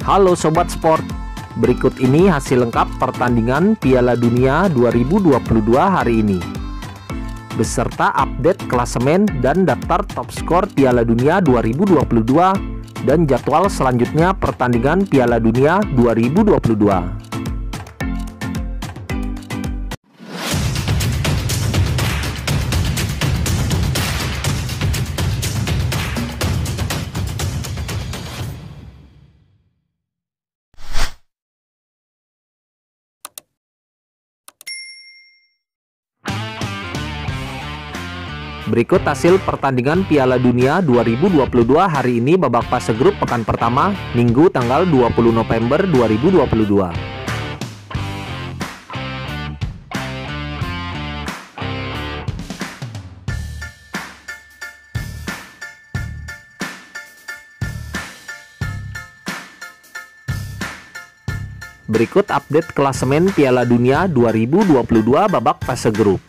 Halo Sobat Sport, berikut ini hasil lengkap pertandingan Piala Dunia 2022 hari ini, beserta update klasemen dan daftar top skor Piala Dunia 2022 dan jadwal selanjutnya pertandingan Piala Dunia 2022. Berikut hasil pertandingan Piala Dunia 2022 hari ini babak fase grup pekan pertama, Minggu tanggal 20 November 2022. Berikut update klasemen Piala Dunia 2022 babak fase grup.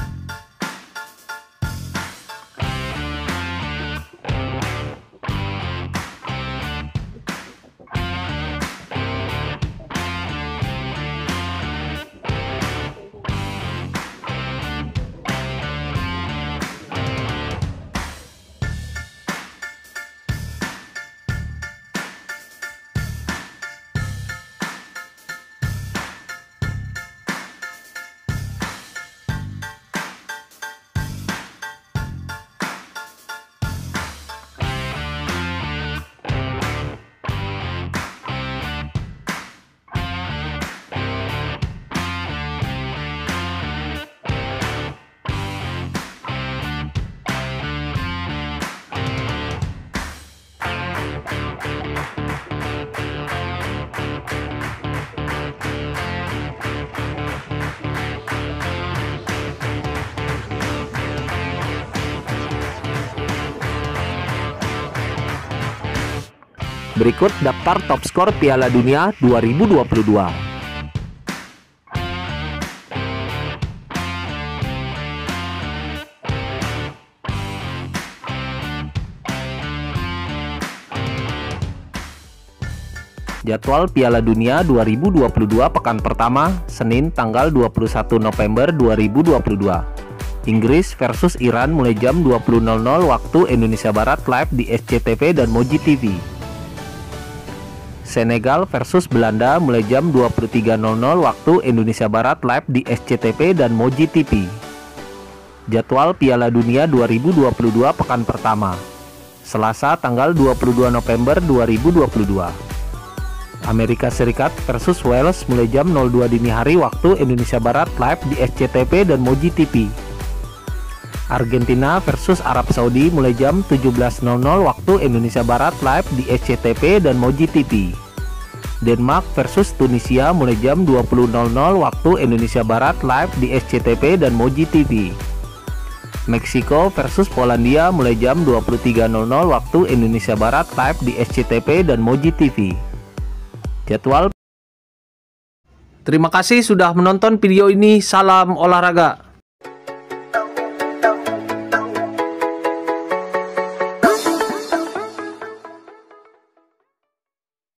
Berikut daftar top skor Piala Dunia 2022. Jadwal Piala Dunia 2022 pekan pertama, Senin tanggal 21 November 2022. Inggris versus Iran mulai jam 20.00 waktu Indonesia Barat live di SCTV dan Moji TV. Senegal versus Belanda mulai jam 23.00 waktu Indonesia Barat live di SCTV dan Moji TV. Jadwal Piala Dunia 2022 pekan pertama, Selasa tanggal 22 November 2022. Amerika Serikat versus Wales mulai jam 02 dini hari waktu Indonesia Barat live di SCTV dan Moji TV. Argentina versus Arab Saudi mulai jam 17.00 waktu Indonesia Barat live di SCTV dan Moji TV. Denmark versus Tunisia mulai jam 20.00 waktu Indonesia Barat live di SCTV dan Moji TV. Meksiko versus Polandia mulai jam 23.00 waktu Indonesia Barat live di SCTV dan Moji TV. Jadwal. Terima kasih sudah menonton video ini. Salam olahraga.